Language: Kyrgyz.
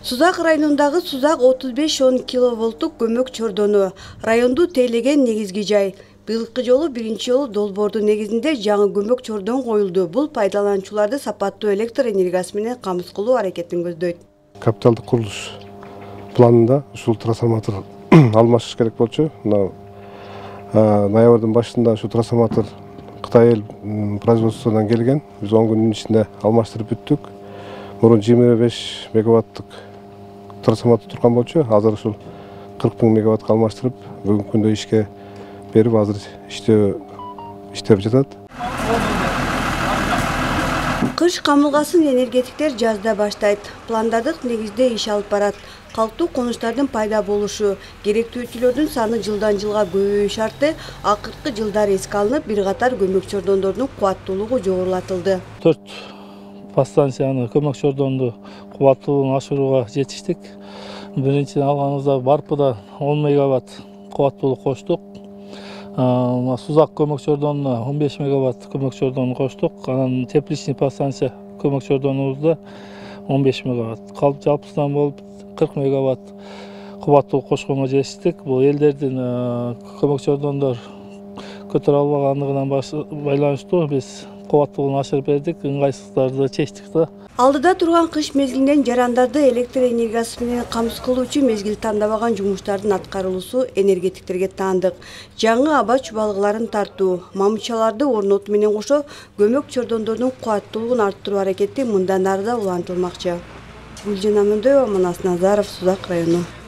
Сузак районундагы Сузак 35-10 киловолттук көмөк чордону районду тейлеген негизги жай. Быйылкы жолу биринчи жолу долбоордун негизинде жаңы көмөк чордон коюлду. Бул пайдалануучуларды сапаттуу электр энергиясы менен камсыз кылуу аракетин көздөйт. Капиталдык курулуш планында ушул трансформатор алмашыш керек болчу. Ноябрдын башында ушу трансформатор Кытай эл производстводан келген. Биз 10 күнүн ичинде алмаштырып бүттүк. Мурун 25 мегаваттык трансформатор турган болчу. Азыр ушул 40 000 мегаваттка алмаштырып, бүгүнкү күндө ишке берип, азыр иштеп жатат. Кыш камылгасын энергетиктер жазда баштайт. Пландардык негизде иш алып барат. Калктуу конуштардын пайда болушу, керектүүчүлөрдүн саны жылдан жылга көбөйүү шарты акыркы жылдар эске алынып, бир катар көмөк чордондордун кубаттуулугу жогорулатылды. 4 подстанцияны көмөк чордонду кубаттуулугун ашырууга жетиштик. Биринчиден алганыбызда Барпыда 10 мегаватт кубаттуулук коштук. Сузак көмөк чордонуна 15 мегаватт көмөк чордонун коштук. Анан тепличный подстанция көмөк чордонубузда 15 мегаватт. Калп жалпысынан болуп 40 мегаватт кубаттуулук кошконго жетиштик. Бул элдердин көмөк чордондор көтөрө албагандыгынан байланыштуу биз кубаттуулугун ашырып бердик, ыңгайсыздыктарды чечтик да. Алдыда турган кыш мезгилинен жарандарды электр энергиясы менен камсыз кылуучу мезгил тандабаган жумуштардын аткарылуусу энергетиктерге таандык. Жаңы аба чубалгыларын тартуу, мамычаларды орнотуу менен кошо көмөк чордондордун кубаттуулугун арттыруу аракети мындан ары да улантылмакчы. Гүлжан Амандоева, Манас Назаров, Сузак району.